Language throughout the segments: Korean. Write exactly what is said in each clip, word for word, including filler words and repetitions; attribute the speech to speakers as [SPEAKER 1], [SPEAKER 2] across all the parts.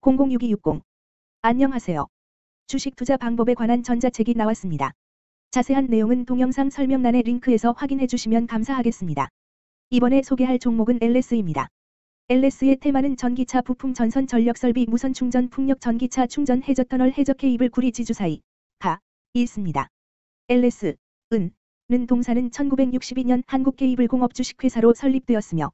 [SPEAKER 1] 공공육이육공. 안녕하세요. 주식 투자 방법에 관한 전자책이 나왔습니다. 자세한 내용은 동영상 설명란의 링크에서 확인해 주시면 감사하겠습니다. 이번에 소개할 종목은 엘에스입니다. 엘에스의 테마는 전기차 부품 전선 전력 설비 무선 충전 풍력 전기차 충전 해저 터널 해저 케이블 구리 지주 사이 가 있습니다. 엘에스 은 는 동사는 천구백육십이 년 한국케이블공업 주식회사로 설립되었으며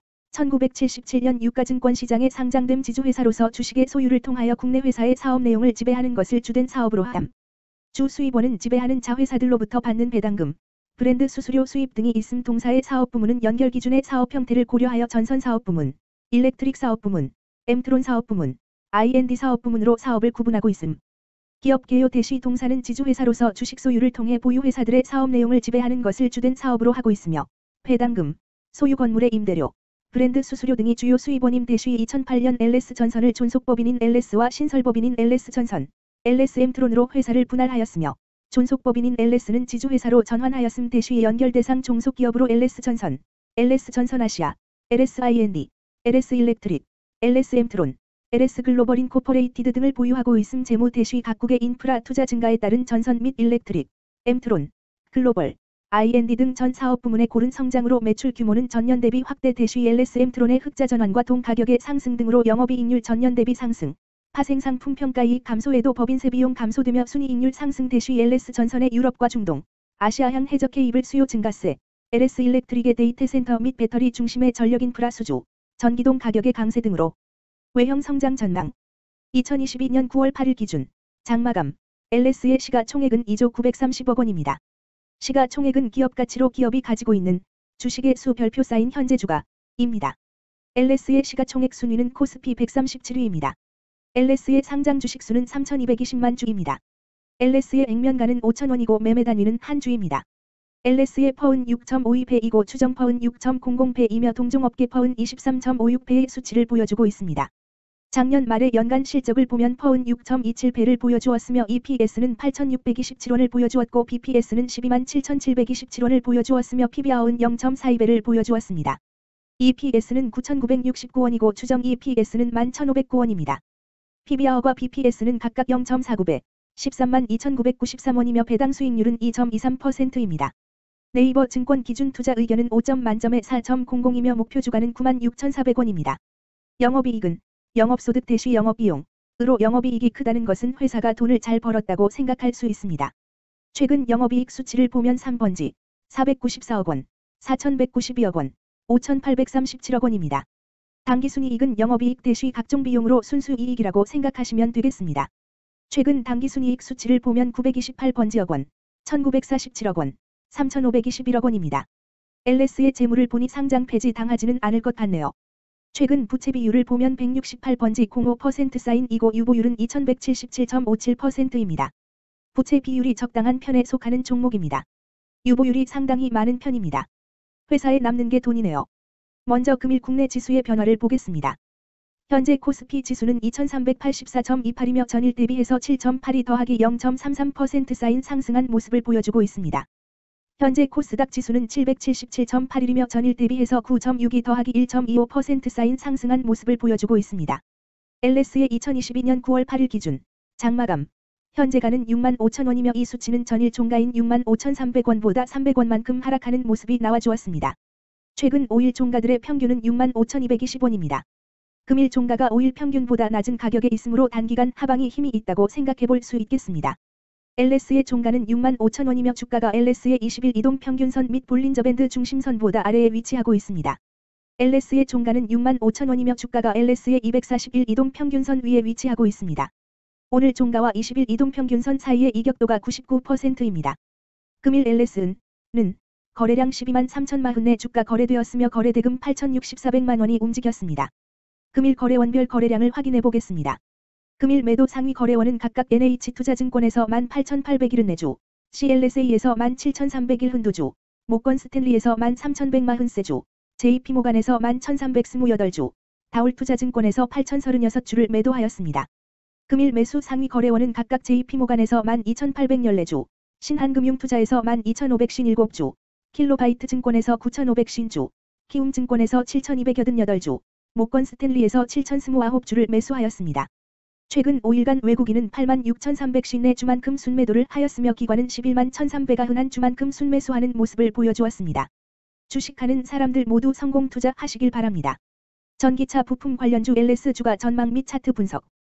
[SPEAKER 1] 천구백칠십칠 년 유가증권 시장에 상장된 지주회사로서 주식의 소유를 통하여 국내 회사의 사업 내용을 지배하는 것을 주된 사업으로 함. 주 수입원은 지배하는 자회사들로부터 받는 배당금, 브랜드 수수료 수입 등이 있음. 동사의 사업 부문은 연결 기준의 사업 형태를 고려하여 전선 사업 부문, 일렉트릭 사업 부문, 엠트론 사업 부문, 아이엔디 사업 부문으로 사업을 구분하고 있음. 기업 개요 대시 동사는 지주회사로서 주식 소유를 통해 보유회사들의 사업 내용을 지배하는 것을 주된 사업으로 하고 있으며 배당금, 소유 건물의 임대료, 브랜드 수수료 등이 주요 수입원임. 대시 이천팔 년 엘에스 전선을 존속법인인 엘에스와 신설법인인 엘에스 전선, 엘에스 엠트론으로 회사를 분할하였으며 존속법인인 엘에스는 지주회사로 전환하였음. 대시 연결 대상 종속기업으로 엘에스 전선, 엘에스 전선 아시아, 엘에스 아이엔디, 엘에스 일렉트릭, 엘에스 엠트론, 엘에스 글로벌 인코퍼레이티드 등을 보유하고 있음. 재무 대시 각국의 인프라 투자 증가에 따른 전선 및 일렉트릭, 엠트론, 글로벌, 아이엔디 등 전 사업 부문의 고른 성장으로 매출 규모는 전년 대비 확대. 대시 엘에스 엠트론의 흑자 전환과 동 가격의 상승 등으로 영업이익률 전년 대비 상승, 파생 상품 평가이익 감소에도 법인세 비용 감소되며 순이익률 상승. 대시 엘에스 전선의 유럽과 중동, 아시아향 해저 케이블 수요 증가세, 엘에스 일렉트릭의 데이터 센터 및 배터리 중심의 전력 인프라 수주, 전기동 가격의 강세 등으로 외형 성장 전망. 이천이십이 년 구월 팔일 기준 장마감 엘에스의 시가총액은 이조 구백삼십억 원입니다. 시가총액은 기업가치로 기업이 가지고 있는 주식의 수 별표 쌓인 현재 주가입니다. 엘에스의 시가총액 순위는 코스피 백삼십칠 위입니다. 엘에스의 상장 주식수는 삼천이백이십만 주입니다. 엘에스의 액면가는 오천 원이고 매매 단위는 한 주입니다. 엘에스의 퍼은 육 점 오이 배이고 추정 퍼은 육 점 공공 배이며 동종업계 퍼은 이십삼 점 오육 배의 수치를 보여주고 있습니다. 작년 말의 연간 실적을 보면 퍼은 육 점 이칠 배를 보여주었으며 이피에스는 팔천육백이십칠 원을 보여주었고 비피에스는 십이만 칠천칠백이십칠 원을 보여주었으며 피비알은 영 점 사이 배를 보여주었습니다. 이피에스는 구천구백육십구 원이고 추정 이피에스는 만 천오백구 원입니다. 피비알과 비피에스는 각각 영 점 사구 배, 십삼만 이천구백구십삼 원이며 배당 수익률은 이 점 이삼 퍼센트입니다. 네이버 증권 기준 투자 의견은 오 점 만점에 사 점 공공이며 목표 주가는 구만 육천사백 원입니다. 영업이익은 영업소득 대시 영업비용으로 영업이익이 크다는 것은 회사가 돈을 잘 벌었다고 생각할 수 있습니다. 최근 영업이익 수치를 보면 삼 번지 사백구십사억 원, 사천백구십이억 원, 오천팔백삼십칠억 원입니다. 당기순이익은 영업이익 대시 각종 비용으로 순수이익이라고 생각하시면 되겠습니다. 최근 당기순이익 수치를 보면 구백이십팔 번지억 원, 천구백사십칠억 원, 삼천오백이십일억 원입니다. 엘에스의 재물을 보니 상장 폐지 당하지는 않을 것 같네요. 최근 부채 비율을 보면 백육십팔 번지 공오 퍼센트 사인이고 유보율은 이천백칠십칠 점 오칠 퍼센트입니다. 부채 비율이 적당한 편에 속하는 종목입니다. 유보율이 상당히 많은 편입니다. 회사에 남는 게 돈이네요. 먼저 금일 국내 지수의 변화를 보겠습니다. 현재 코스피 지수는 이천삼백팔십사 점 이팔이며 전일 대비해서 칠 점 팔이 더하기 영 점 삼삼 퍼센트 쌓인 상승한 모습을 보여주고 있습니다. 현재 코스닥 지수는 칠백칠십칠 점 팔일이며 전일 대비해서 구 점 육이 더하기 일 점 이오 퍼센트 쌓인 상승한 모습을 보여주고 있습니다. 엘에스의 이천이십이 년 구월 팔일 기준 장마감 현재가는 육만 오천 원이며 이 수치는 전일 종가인 육만 오천삼백 원보다 삼백 원만큼 하락하는 모습이 나와주었습니다. 최근 오 일 종가들의 평균은 육만 오천이백이십 원입니다. 금일 종가가 오 일 평균보다 낮은 가격에 있으므로 단기간 하방이 힘이 있다고 생각해볼 수 있겠습니다. 엘에스의 종가는 육만 오천 원이며 주가가 엘에스의 이십 일 이동평균선 및 볼린저밴드 중심선보다 아래에 위치하고 있습니다. 엘에스의 종가는 육만 오천 원이며 주가가 엘에스의 이백사십 일 이동평균선 위에 위치하고 있습니다. 오늘 종가와 이십 일 이동평균선 사이의 이격도가 구십구 퍼센트입니다. 금일 엘에스는 거래량 십이만 삼천사십사 주가 거래되었으며 거래대금 팔천육십사백만 원이 움직였습니다. 금일 거래원별 거래량을 확인해 보겠습니다. 금일 매도 상위 거래원은 각각 엔에이치투자증권에서 만 팔천팔백칠십사 주, 씨엘에스에이에서 만 칠천삼백십일 주, 모건 스탠리에서 만 삼천백사십삼 주, 제이피모간에서 만 천삼백이십팔 주, 다올투자증권에서 팔천삼십육 주를 매도하였습니다. 금일 매수 상위 거래원은 각각 제이피모간에서 만 이천팔백십사 주, 신한금융투자에서 만 이천오백십칠 주, 킬로바이트 증권에서 구천오백오 주, 키움증권에서 칠천이백팔십팔 주, 모건 스탠리에서 칠천이십구 주를 매수하였습니다. 최근 오 일간 외국인은 팔만 육천삼백오십네 주만큼 순매도를 하였으며 기관은 십일만 천삼백가 흔한 주만큼 순매수하는 모습을 보여주었습니다. 주식하는 사람들 모두 성공 투자하시길 바랍니다. 전기차 부품 관련주 엘에스주가 전망 및 차트 분석